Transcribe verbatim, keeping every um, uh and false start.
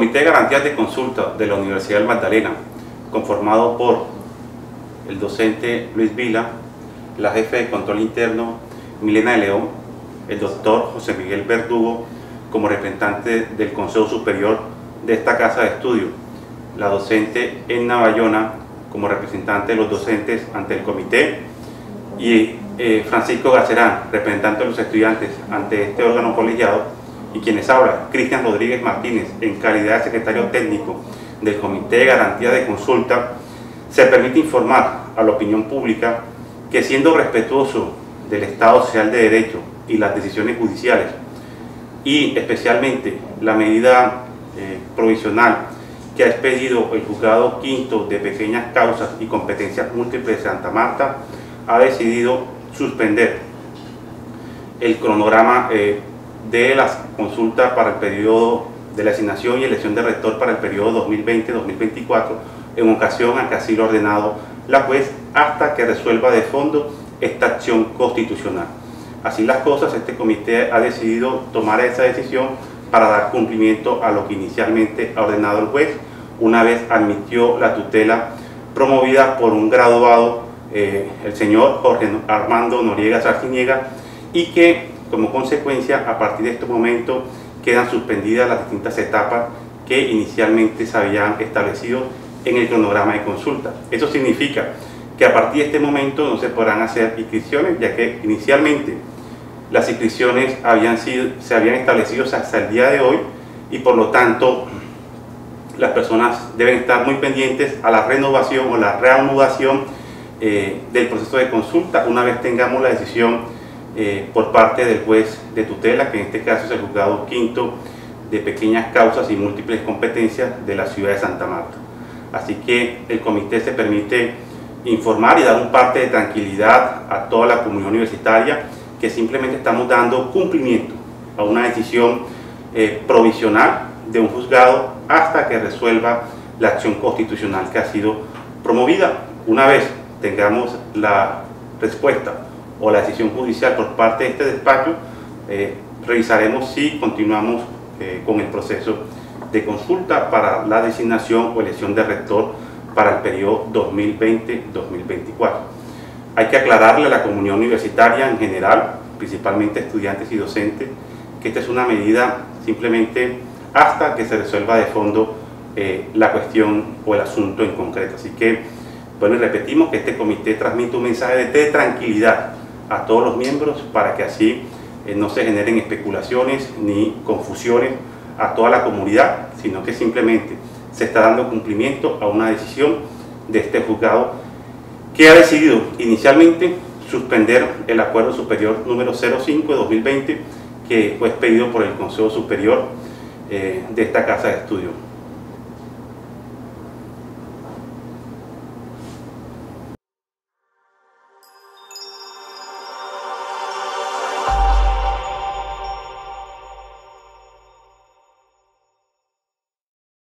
Comité de Garantías de Consulta de la Universidad del Magdalena, conformado por el docente Luis Vila, la jefe de control interno Milena de León, el doctor José Miguel Verdugo como representante del Consejo Superior de esta casa de estudio, la docente Enna Bayona como representante de los docentes ante el comité y eh, Francisco Gacerán, representante de los estudiantes ante este órgano colegiado, y quienes hablan, Cristian Rodríguez Martínez, en calidad de secretario técnico del Comité de Garantía de Consulta. Se permite informar a la opinión pública que, siendo respetuoso del Estado Social de Derecho y las decisiones judiciales, y especialmente la medida eh, provisional que ha expedido el Juzgado Quinto de Pequeñas Causas y Competencias Múltiples de Santa Marta, ha decidido suspender el cronograma eh, de las consultas para el periodo de la asignación y elección de rector para el periodo dos mil veinte dos mil veinticuatro, en ocasión a que así lo ha ordenado la juez, hasta que resuelva de fondo esta acción constitucional. Así las cosas, este comité ha decidido tomar esa decisión para dar cumplimiento a lo que inicialmente ha ordenado el juez, una vez admitió la tutela promovida por un graduado, eh, el señor Jorge Armando Noriega Sarciniega, y que como consecuencia, a partir de este momento, quedan suspendidas las distintas etapas que inicialmente se habían establecido en el cronograma de consulta. Eso significa que a partir de este momento no se podrán hacer inscripciones, ya que inicialmente las inscripciones habían sido, se habían establecido hasta el día de hoy, y por lo tanto las personas deben estar muy pendientes a la renovación o la reanudación eh, del proceso de consulta una vez tengamos la decisión Eh, por parte del juez de tutela, que en este caso es el Juzgado Quinto de Pequeñas Causas y Múltiples Competencias de la ciudad de Santa Marta. Así que el comité se permite informar y dar un parte de tranquilidad a toda la comunidad universitaria, que simplemente estamos dando cumplimiento a una decisión eh, provisional de un juzgado hasta que resuelva la acción constitucional que ha sido promovida. Una vez tengamos la respuesta o la decisión judicial por parte de este despacho, eh, revisaremos si continuamos eh, con el proceso de consulta para la designación o elección de rector para el periodo dos mil veinte dos mil veinticuatro. Hay que aclararle a la comunidad universitaria en general, principalmente estudiantes y docentes, que esta es una medida simplemente hasta que se resuelva de fondo eh, la cuestión o el asunto en concreto. Así que, bueno, y repetimos que este comité transmite un mensaje de, de tranquilidad a todos los miembros para que así eh, no se generen especulaciones ni confusiones a toda la comunidad, sino que simplemente se está dando cumplimiento a una decisión de este juzgado, que ha decidido inicialmente suspender el acuerdo superior número cero cinco de dos mil veinte, que fue expedido por el Consejo Superior eh, de esta casa de estudio.